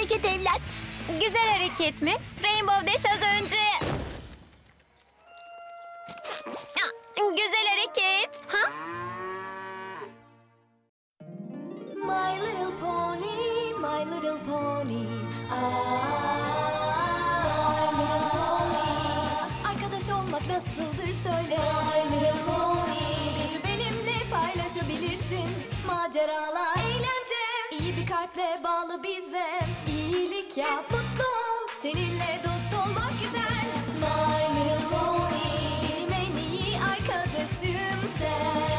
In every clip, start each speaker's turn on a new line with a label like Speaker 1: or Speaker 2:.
Speaker 1: hareket evlat.
Speaker 2: Güzel hareket mi? Rainbow Dash az önce... Güzel hareket. Ha?
Speaker 3: My little pony, my little pony. My little pony. Arkadaş olmak nasıldır söyle. My little pony. Gücü benimle paylaşabilirsin. Maceralar, eğlence. İyi bir kalple bağlı bize. İyilik yap, mutlu ol. Seninle dost olmak güzel. My little pony. Benim en iyi arkadaşım sen.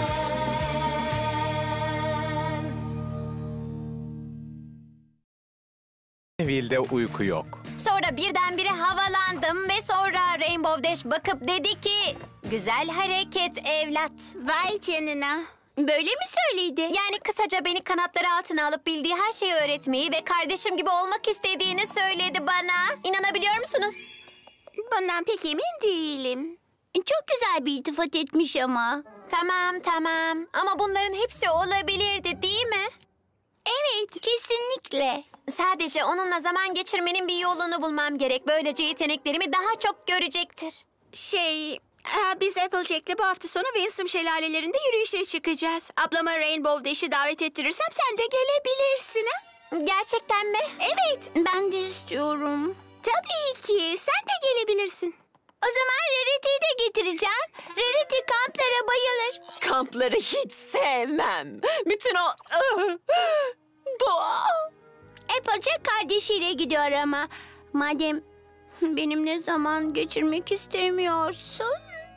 Speaker 4: Vilde uyku yok.
Speaker 2: Sonra birdenbire havalandım ve sonra Rainbow Dash bakıp dedi ki... Güzel hareket evlat.
Speaker 1: Vay canına. Böyle mi söyledi?
Speaker 2: Yani kısaca beni kanatları altına alıp bildiği her şeyi öğretmeyi ve kardeşim gibi olmak istediğini söyledi bana. İnanabiliyor musunuz?
Speaker 1: Bundan pek emin değilim. Çok güzel bir iltifat etmiş ama.
Speaker 2: Tamam. Ama bunların hepsi olabilirdi değil mi?
Speaker 1: Evet, kesinlikle.
Speaker 2: Sadece onunla zaman geçirmenin bir yolunu bulmam gerek. Böylece yeteneklerimi daha çok görecektir.
Speaker 1: Biz Applejack'le bu hafta sonu Winsome şelalelerinde yürüyüşe çıkacağız. Ablama Rainbow Dash'i davet ettirirsem sen de gelebilirsin ha?
Speaker 2: Gerçekten mi?
Speaker 1: Evet, ben de istiyorum. Tabii ki, sen de gelebilirsin. O zaman Rarity'yi de getireceğim. Rarity kamplara bayılır.
Speaker 3: Kampları hiç sevmem. Bütün o doğa.
Speaker 1: Applejack kardeşiyle gidiyor ama. Madem benimle zaman geçirmek istemiyorsun.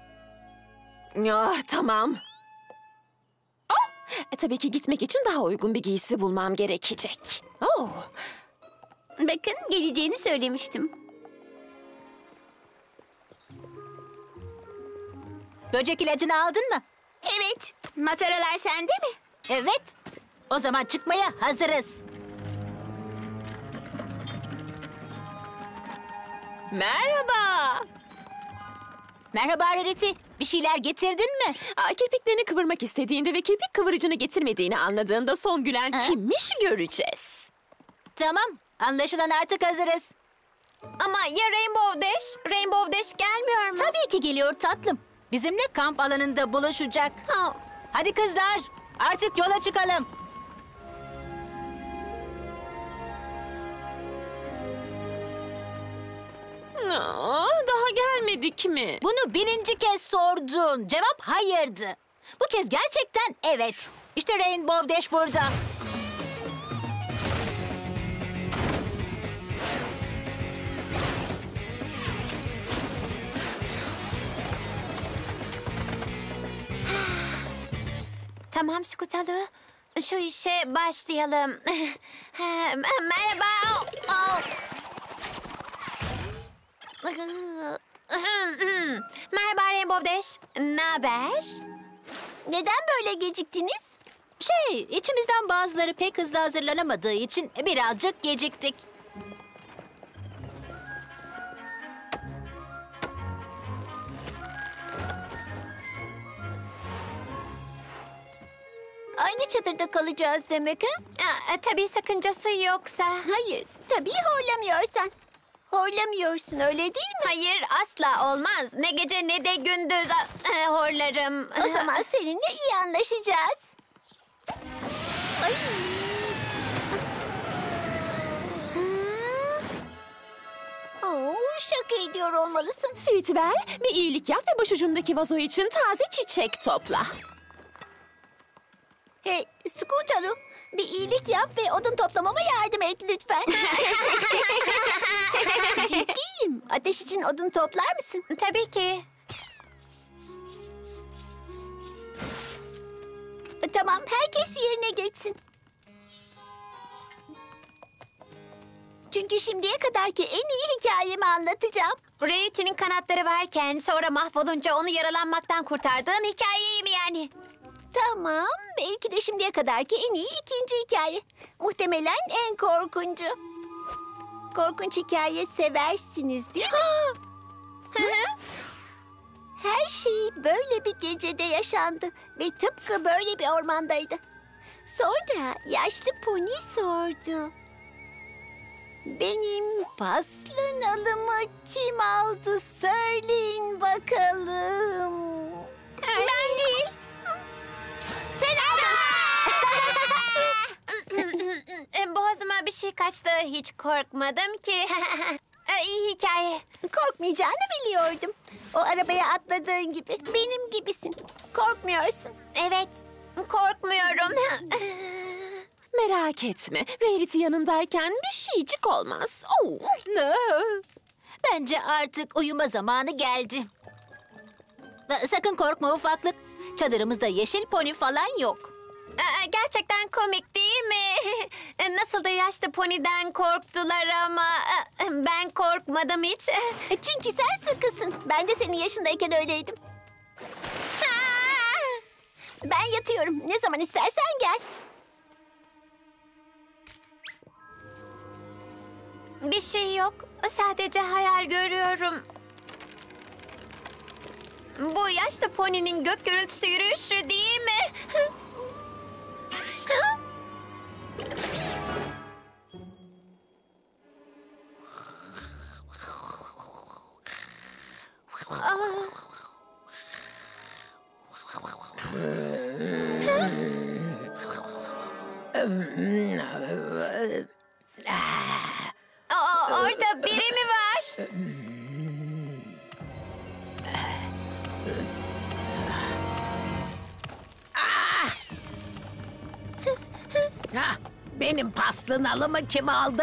Speaker 3: Tamam. Tabii ki gitmek için daha uygun bir giysi bulmam gerekecek.
Speaker 1: Bakın geleceğini söylemiştim.
Speaker 5: Böcek ilacını aldın mı?
Speaker 1: Evet. Mataralar sende mi?
Speaker 5: Evet. O zaman çıkmaya hazırız.
Speaker 3: Merhaba.
Speaker 5: Merhaba Rarity. Bir şeyler getirdin mi?
Speaker 3: Kirpiklerini kıvırmak istediğinde ve kirpik kıvırıcını getirmediğini anladığında son gülen kimmiş göreceğiz.
Speaker 5: Tamam. Anlaşılan artık hazırız.
Speaker 2: Ama ya Rainbow Dash? Rainbow Dash gelmiyor mu?
Speaker 5: Tabii ki geliyor tatlım. Bizimle kamp alanında buluşacak. Hadi kızlar. Artık yola çıkalım.
Speaker 3: Daha gelmedik mi?
Speaker 5: Bunu 1000. kez sordun. Cevap hayırdı. Bu kez gerçekten evet. İşte Rainbow Dash burada.
Speaker 2: Tamam Scootaloo. Şu işe başlayalım. Merhaba. Merhaba Rainbow Dash. Naber?
Speaker 1: Neden böyle geciktiniz?
Speaker 5: İçimizden bazıları pek hızlı hazırlanamadığı için birazcık geciktik.
Speaker 1: Aynı çadırda kalacağız demek ha?
Speaker 2: Tabii sakıncası yoksa.
Speaker 1: Hayır, tabii horlamıyorsan. Horlamıyorsun öyle değil mi?
Speaker 2: Hayır asla olmaz. Ne gece ne de gündüz horlarım.
Speaker 1: O zaman seninle iyi anlaşacağız. Ay. Şaka ediyor olmalısın.
Speaker 3: Sweetbell, bir iyilik yap ve başucumdaki vazo için taze çiçek topla.
Speaker 1: Hey, Scootaloo, bir iyilik yap ve odun toplamama yardım et lütfen. Ciddiyim. Ateş için odun toplar mısın?
Speaker 2: Tabii ki.
Speaker 1: Tamam, herkes yerine geçsin. Çünkü şimdiye kadarki en iyi hikayemi anlatacağım.
Speaker 2: Rarity'nin kanatları varken sonra mahvolunca onu yaralanmaktan kurtardığın hikayeyi mi yani?
Speaker 1: Tamam, belki de şimdiye kadarki en iyi ikinci hikaye. Muhtemelen en korkuncu. Korkunç hikaye seversiniz değil mi? Her şey böyle bir gecede yaşandı ve tıpkı böyle bir ormandaydı. Sonra yaşlı Pony sordu. Benim paslı nalımı kim aldı söyleyin bakalım. Ben değil. Sen
Speaker 2: Boğazıma bir şey kaçtı. Hiç korkmadım ki. İyi hikaye.
Speaker 1: korkmayacağını biliyordum. O arabaya atladığın gibi. Benim gibisin. Korkmuyorsun.
Speaker 2: Evet, korkmuyorum.
Speaker 6: Merak etme. Rarity yanındayken bir şeycik olmaz. Oh.
Speaker 5: Bence artık uyuma zamanı geldi. Sakın korkma ufaklık. Çadırımızda yeşil pony falan yok.
Speaker 2: Gerçekten komik değil mi? Nasıl da yaşlı poniden korktular ama ben korkmadım hiç.
Speaker 1: Çünkü sen sıkısın. Ben de senin yaşındayken öyleydim. Ben yatıyorum. Ne zaman istersen gel.
Speaker 2: Bir şey yok. Sadece hayal görüyorum. Bu yaşlı poninin gök gürültüsü yürüyüşü değil mi? Orada biri mi var?
Speaker 7: Benim paslı nalımı kim aldı?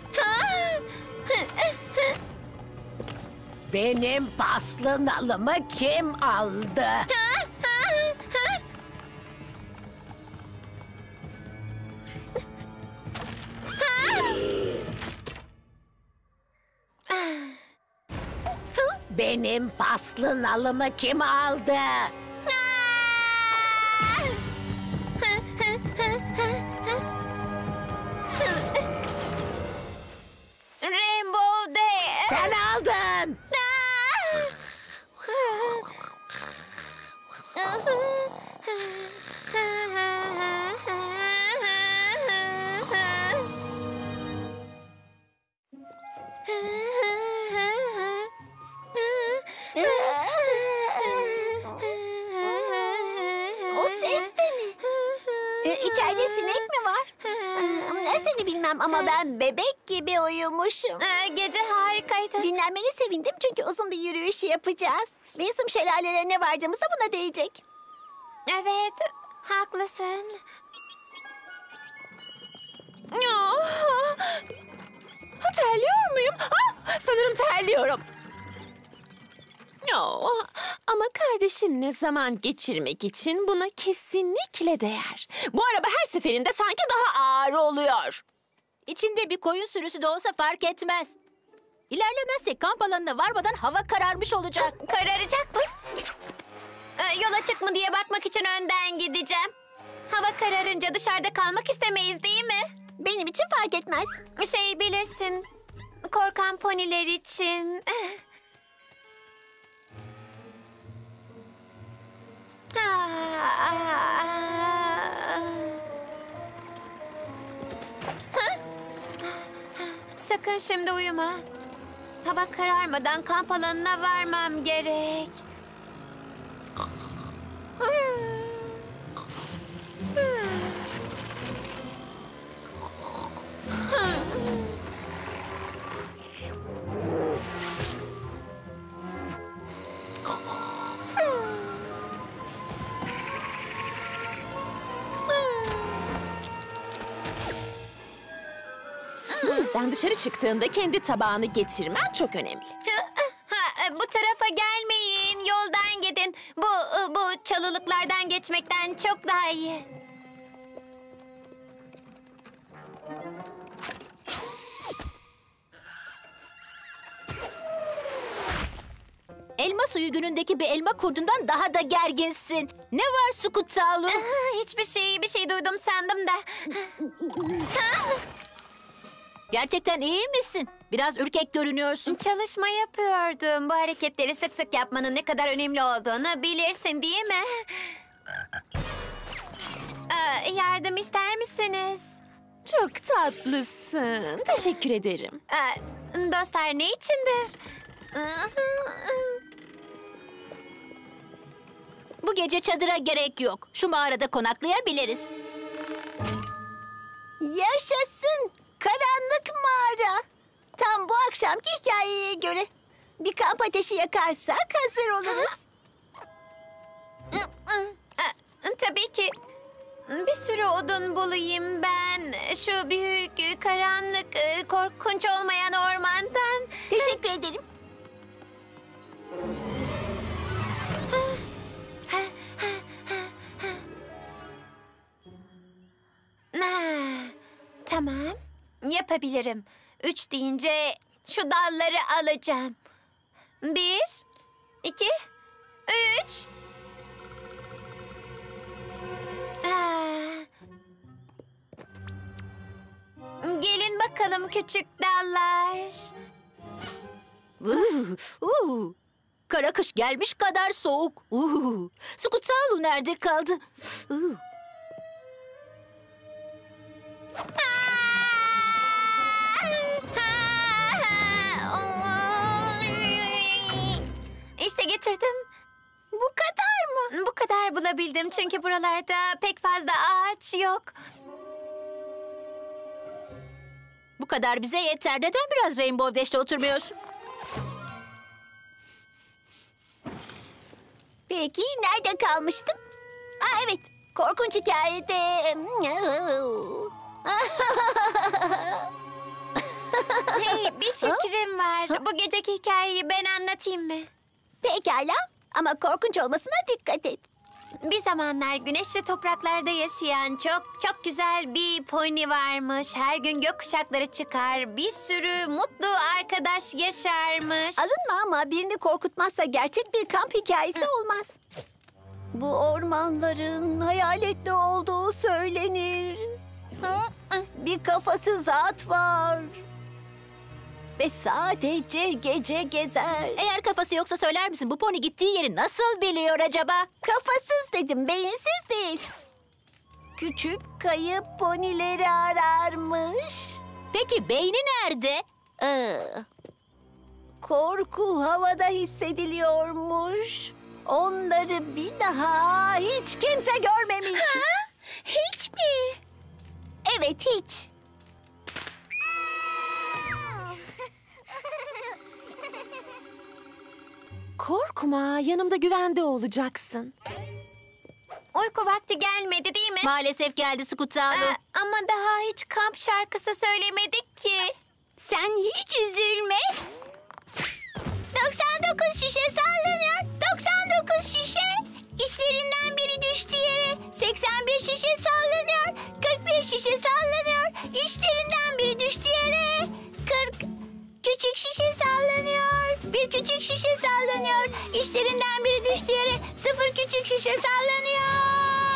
Speaker 7: Benim paslı nalımı kim aldı? Benim paslı nalımı kim aldı?
Speaker 2: Rainbow Day.
Speaker 7: Sen aldın.
Speaker 1: O ses de mi? İçeride sinek mi var? Seni bilmem ama ben bebek gibi uyumuşum.
Speaker 2: Gece harikaydı.
Speaker 1: Dinlenmeni sevindim çünkü uzun bir yürüyüş yapacağız. Winsome şelalelerine vardığımızda buna değecek.
Speaker 2: Evet, haklısın.
Speaker 6: Terliyor muyum? Sanırım terliyorum. Ama kardeşimle zaman geçirmek için buna kesinlikle değer. Bu araba her seferinde sanki daha ağır oluyor.
Speaker 5: İçinde bir koyun sürüsü de olsa fark etmez. İlerlemezsek kamp alanına varmadan hava kararmış olacak.
Speaker 2: Kararacak mı? Yol açık mı diye bakmak için önden gideceğim. Hava kararınca dışarıda kalmak istemeyiz değil mi?
Speaker 1: Benim için fark etmez.
Speaker 2: Şey bilirsin, korkan poniler için. Sakın şimdi uyuma. Hava kararmadan kamp alanına varmam gerek.
Speaker 6: Bu yüzden dışarı çıktığında kendi tabağını getirmen çok önemli.
Speaker 2: Bu tarafa gelmeyin, yoldan gidin. Bu çalılıklardan geçmekten çok daha iyi.
Speaker 5: Elma suyu günündeki bir elma kurdundan daha da gerginsin. Ne var Skutalu?
Speaker 2: Hiçbir şey duydum sandım da.
Speaker 5: Gerçekten iyi misin? Biraz ürkek görünüyorsun.
Speaker 2: Çalışma yapıyordum. Bu hareketleri sık sık yapmanın ne kadar önemli olduğunu bilirsin değil mi? Yardım ister misiniz?
Speaker 6: Çok tatlısın. Teşekkür ederim.
Speaker 2: Dostlar ne içindir?
Speaker 5: Bu gece çadıra gerek yok. Şu mağarada konaklayabiliriz.
Speaker 1: Yaşasın! Karanlık mağara. Tam bu akşamki hikayeye göre. Bir kamp ateşi yakarsak hazır oluruz.
Speaker 2: Tabii ki. Bir sürü odun bulayım ben. Şu büyük, karanlık, korkunç olmayan ormandan.
Speaker 1: Teşekkür ederim.
Speaker 2: Tamam. Yapabilirim. 3 deyince şu dalları alacağım. 1, 2, 3. Gelin bakalım küçük dallar.
Speaker 5: Kara kış gelmiş kadar soğuk. Skutsalu nerede kaldı?
Speaker 2: İşte getirdim.
Speaker 1: Bu kadar mı?
Speaker 2: Bu kadar bulabildim çünkü buralarda pek fazla ağaç yok.
Speaker 5: Bu kadar bize yeter. Neden biraz Rainbow Dash'te oturmuyorsun?
Speaker 1: Peki nerede kalmıştım? Evet, korkunç hikayede...
Speaker 2: Hey, bir fikrim var. Bu geceki hikayeyi ben anlatayım mı?
Speaker 1: Pekala ama korkunç olmasına dikkat et.
Speaker 2: Bir zamanlar güneşli topraklarda yaşayan çok güzel bir pony varmış. Her gün gökkuşakları çıkar. Bir sürü mutlu arkadaş yaşarmış.
Speaker 1: Alınma ama birini korkutmazsa gerçek bir kamp hikayesi olmaz. Bu ormanların hayaletli olduğu söylenir. Bir kafası zat var. Ve sadece gece gezer.
Speaker 5: Eğer kafası yoksa söyler misin? Bu pony gittiği yeri nasıl biliyor acaba?
Speaker 1: Kafasız dedim, beyinsiz değil. Küçük kayıp ponileri ararmış.
Speaker 5: Peki beyni nerede?
Speaker 1: Korku havada hissediliyormuş. Onları bir daha hiç kimse görmemiş. Hiç mi? Evet, hiç.
Speaker 6: Korkma, yanımda güvende olacaksın.
Speaker 2: Uyku vakti gelmedi değil mi?
Speaker 5: Maalesef geldi Skutsalu.
Speaker 2: Ama daha hiç kamp şarkısı söylemedik ki.
Speaker 1: Sen hiç üzülme. 99 şişe sallanıyor. 99 şişe. İşlerinden biri düştü yere. 81 şişe sallanıyor. 41 şişe sallanıyor. İşlerinden biri düştü yere. 40 küçük şişe sallanıyor. Bir küçük şişe sallanıyor. İşlerinden biri düştü yere. 0 küçük şişe sallanıyor.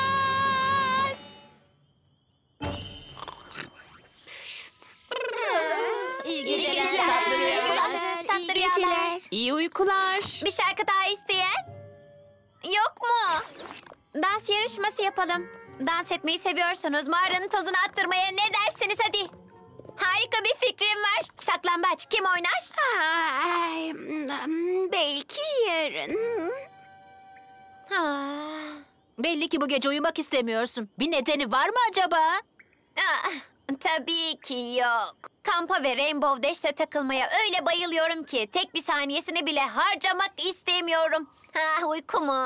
Speaker 5: İyi
Speaker 1: geceler.
Speaker 2: Görüşürüz, tatlı rüyalar.
Speaker 6: İyi uykular.
Speaker 2: Bir şarkı daha isteyen? Yok mu? Dans yarışması yapalım. Dans etmeyi seviyorsunuz. Mağaranın tozunu attırmaya ne dersiniz hadi? Harika bir fikrim var. Saklambaç kim oynar?
Speaker 1: Belki yarın.
Speaker 5: Belli ki bu gece uyumak istemiyorsun. Bir nedeni var mı acaba?
Speaker 2: Tabii ki yok. Kampa ve Rainbow Dash'te takılmaya öyle bayılıyorum ki tek bir saniyesini bile harcamak istemiyorum. Uyku mu?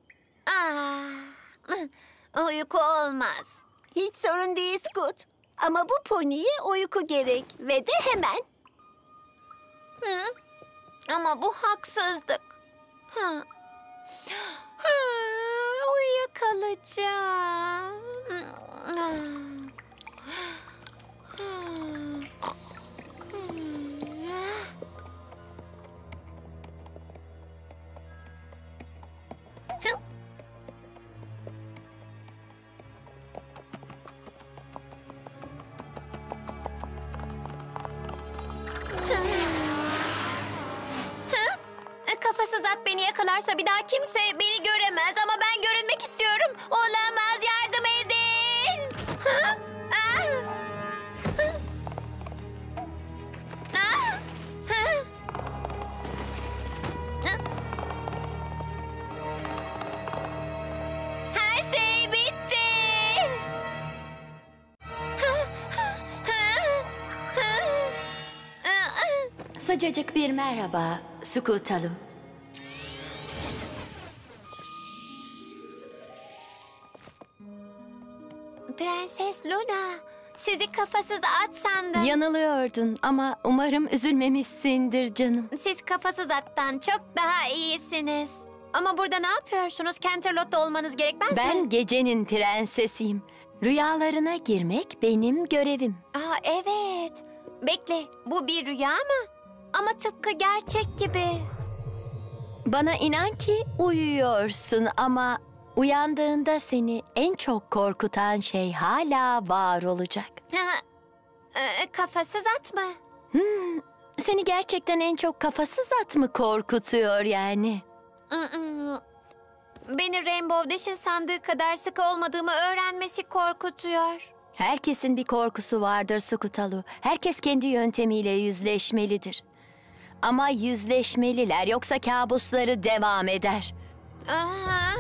Speaker 2: Uyku olmaz.
Speaker 1: Hiç sorun değil Scoot. Ama bu poniye uyku gerek ve de hemen.
Speaker 2: Ama bu haksızlık. Uyuyakalacağım. Kafasız at beni yakalarsa bir daha kimse beni göremez ama ben görünmek istiyorum. Olamaz, yardım edin.
Speaker 8: Sıcacık bir merhaba, Skutalım.
Speaker 2: Prenses Luna, sizi kafasız at sandım.
Speaker 8: Yanılıyordun ama umarım üzülmemişsindir canım.
Speaker 2: Siz kafasız attan çok daha iyisiniz. Ama burada ne yapıyorsunuz? Canterlot'ta olmanız gerekmez mi?
Speaker 8: Ben gecenin prensesiyim. Rüyalarına girmek benim görevim.
Speaker 2: Aa, evet. Bekle, bu bir rüya mı? Ama tıpkı gerçek gibi.
Speaker 8: Bana inan ki uyuyorsun ama uyandığında seni en çok korkutan şey hala var olacak.
Speaker 2: Ha, kafasız at mı?
Speaker 8: Seni gerçekten en çok kafasız at mı korkutuyor yani?
Speaker 2: Beni Rainbow Dash'in sandığı kadar sık olmadığımı öğrenmesi korkutuyor.
Speaker 8: Herkesin bir korkusu vardır Skutalu. Herkes kendi yöntemiyle yüzleşmelidir. Ama yüzleşmeliler yoksa kabusları devam eder.
Speaker 2: Aa,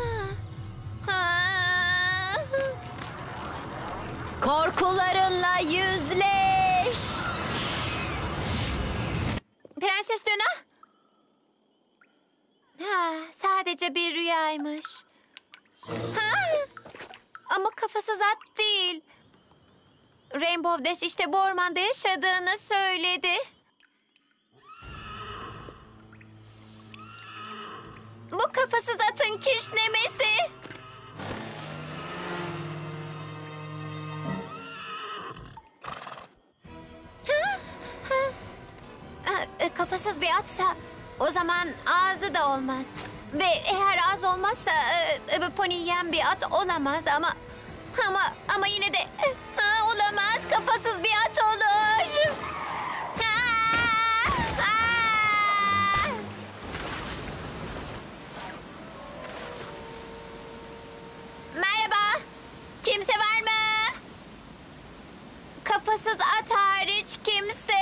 Speaker 8: Korkularınla yüzleş.
Speaker 2: Prenses Luna? Ha, sadece bir rüyaymış. Ha, ama kafasız at değil. Rainbow Dash işte bu ormanda yaşadığını söyledi. Bu kafasız atın kişnemesi. Kafasız bir atsa o zaman ağzı da olmaz. Ve eğer ağız olmazsa pony yiyen bir at olamaz ama yine de olamaz. Kafasız bir at olur. Merhaba. Kimse var mı? Kafasız at hariç kimse.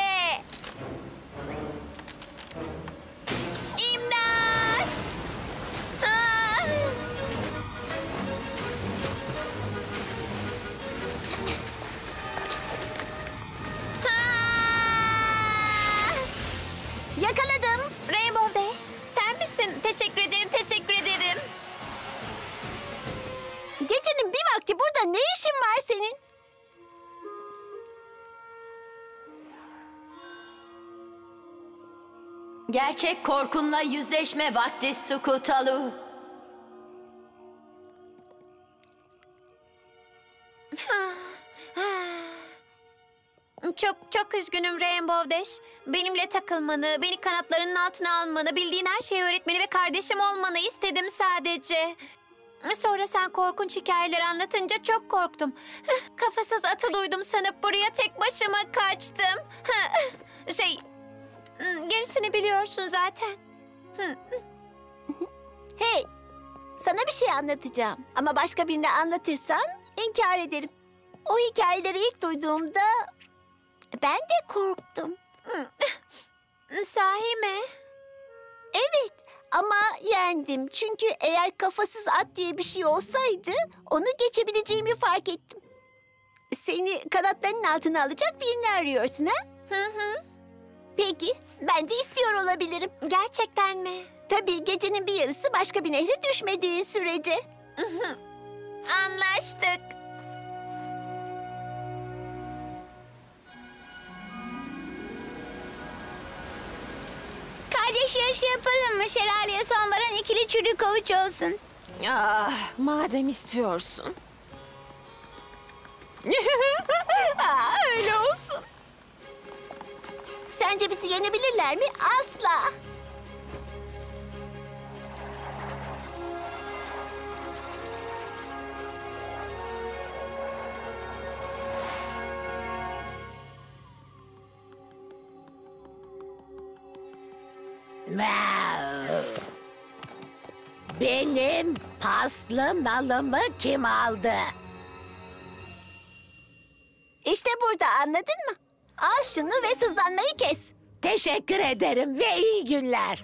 Speaker 2: İmdat! Ah! Ah!
Speaker 1: Yakaladım.
Speaker 2: Rainbow Dash, sen misin? Teşekkür ederim, teşekkür ederim.
Speaker 1: Gecenin bir vakti burada ne işin var senin?
Speaker 8: Gerçek korkunla yüzleşme vakti Skutalu.
Speaker 2: Çok üzgünüm Rainbow Dash. Benimle takılmanı, beni kanatlarının altına almanı, bildiğin her şeyi öğretmeni ve kardeşim olmanı istedim sadece. Sonra sen korkunç hikayeler anlatınca çok korktum. Kafasız atı duydum sanıp buraya tek başıma kaçtım. Gerisini biliyorsun zaten.
Speaker 1: Hey, sana bir şey anlatacağım. Ama başka birine anlatırsan inkar ederim. O hikayeleri ilk duyduğumda ben de korktum.
Speaker 2: Sahi mi?
Speaker 1: Evet ama yendim. Çünkü eğer kafasız at diye bir şey olsaydı onu geçebileceğimi fark ettim. Seni kanatlarının altına alacak birini arıyorsun ha?
Speaker 2: Hı.
Speaker 1: Peki, ben de istiyor olabilirim.
Speaker 2: Gerçekten mi?
Speaker 1: Tabii gecenin bir yarısı başka bir nehre düşmediğin sürece.
Speaker 2: Anlaştık.
Speaker 1: Kardeş yarışı yapalım mı? Şelaleye son varan ikili çürük avuç olsun.
Speaker 6: Ah, madem istiyorsun. Öyle olsun.
Speaker 1: Sence bizi yenebilirler mi? Asla.
Speaker 7: Benim paslı nalımı kim aldı?
Speaker 1: İşte burada, anladın mı? Al şunu ve sızlanmayı kes.
Speaker 7: Teşekkür ederim ve iyi günler.